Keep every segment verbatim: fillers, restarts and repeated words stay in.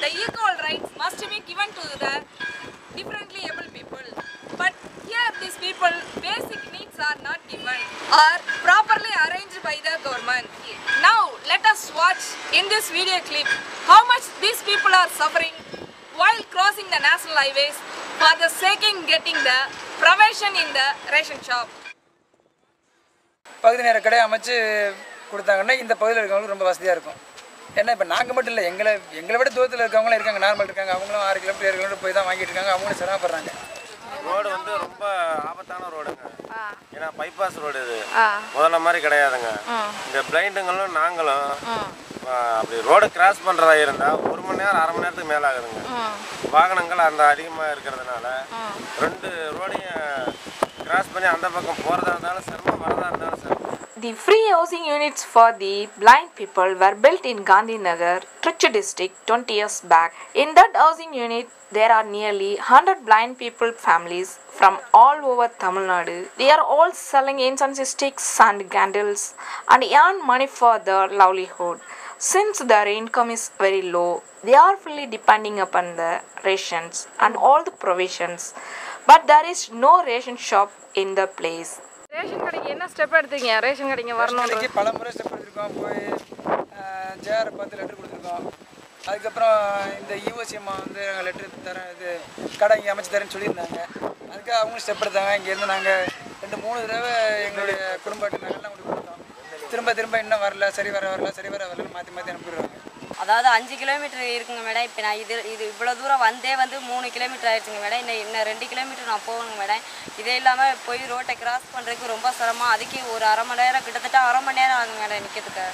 the equal rights must be given to the differently able people. But here these people basic needs are not given or properly arranged by the government. Now let us watch in this video clip how much these people are suffering while crossing the national highways for the sake of getting the provision in the ration shop. பகுதி நேர கடை அமைச்சு கொடுத்தாங்கன்னா இந்த பகுதியில் இருக்கவங்களுக்கு ரொம்ப வசதியாக இருக்கும். ஏன்னா இப்போ நாங்கள் மட்டும் இல்லை, எங்களை எங்களை விட தூரத்தில் இருக்கவங்களும் இருக்காங்க, நார்மல் இருக்காங்க, அவங்களும் ஆறு கிலோமீட்டர் ஏழு கிலோமீட்டர் போய் தான் வாங்கிட்டு இருக்காங்க, அவங்களும் சிரமப்படுறாங்க. ரோடு வந்து ரொம்ப ஆபத்தான ரோடுங்க. ஏன்னா பைபாஸ் ரோடு இது முதல்ல மாதிரி கிடையாதுங்க. இந்த பிளைண்டுங்களும் நாங்களும் அப்படி ரோடு கிராஸ் பண்ணுறதா இருந்தால் ஒரு மணி நேரம் அரை மணி நேரத்துக்கு மேலே ஆகுதுங்க. வாகனங்கள் அந்த அதிகமாக இருக்கிறதுனால ரெண்டு ரோடையும் கிராஸ் பண்ணி அந்த பக்கம் போகிறதா இருந்தாலும் சிரமம், வரதா இருந்தாலும் சிரமம். The free housing units for the blind people were built in Gandhinagar, Trichy district twenty years back. In that housing unit, there are nearly one hundred blind people families from all over Tamil Nadu. They are all selling incense sticks and candles and earn money for their livelihood. Since their income is very low, they are fully depending upon the rations and all the provisions. But there is no ration shop in the place. Ration கடைக்கு என்ன step எடுத்தீங்க? Ration கடைக்கு வரணும்னு பல முறை step எடுத்துருக்கோம். போய் JR பார்த்து லெட்டர் கொடுத்துருக்கோம். அதுக்கப்புறம் இந்த யூஎஸ்சி அம்மா வந்து நாங்கள் லெட்டர் தரேன், இது கடை இங்கே அமைச்சு தரேன்னு சொல்லியிருந்தாங்க. அதுக்காக அவங்களும் ஸ்டெப் எடுத்தாங்க. இங்கேருந்து நாங்கள் ரெண்டு மூணு தடவை எங்களுடைய குடும்ப அட்டைலாம் கொண்டு கொடுத்தோம். திரும்ப திரும்ப இன்னும் வரல, சரி வர வரல, சரி வர வரலன்னு மாற்றி மாற்றி அனுப்பிடுறாங்க. அதாவது அஞ்சு கிலோமீட்டர் இருக்குங்க மேடம். இப்போ நான் இது இது இவ்வளோ தூரம் வந்தே வந்து மூணு கிலோமீட்டர் ஆயிடுச்சுங்க மேடம். இன்னும் இன்னும் ரெண்டு கிலோமீட்டர் நான் போகணுங்க மேடம். இதே இல்லாமல் போய் ரோட்டை கிராஸ் பண்ணுறதுக்கு ரொம்ப சிரமம். அதுக்கு ஒரு அரை மணி நேரம், கிட்டத்தட்ட அரை மணி நேரம் ஆகுங்க மேடம் நிற்கிறதுக்கு.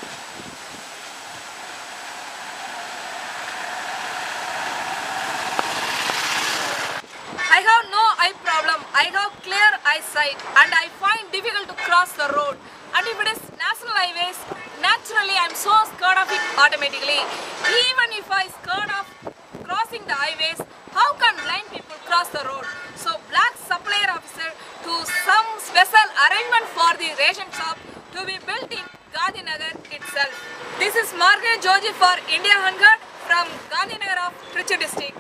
I have no eye problem. I have clear eyesight and I find difficult to cross the road. And if it is national highways, naturally I am so scared of it automatically. Even if I scared of crossing the highways, how can blind people cross the road? So black supplier officer to some special arrangement for the ration shop to be built in Gandhinagar itself. This is Margaret Georgie for India one hundred from Gandhinagar of Trichy district.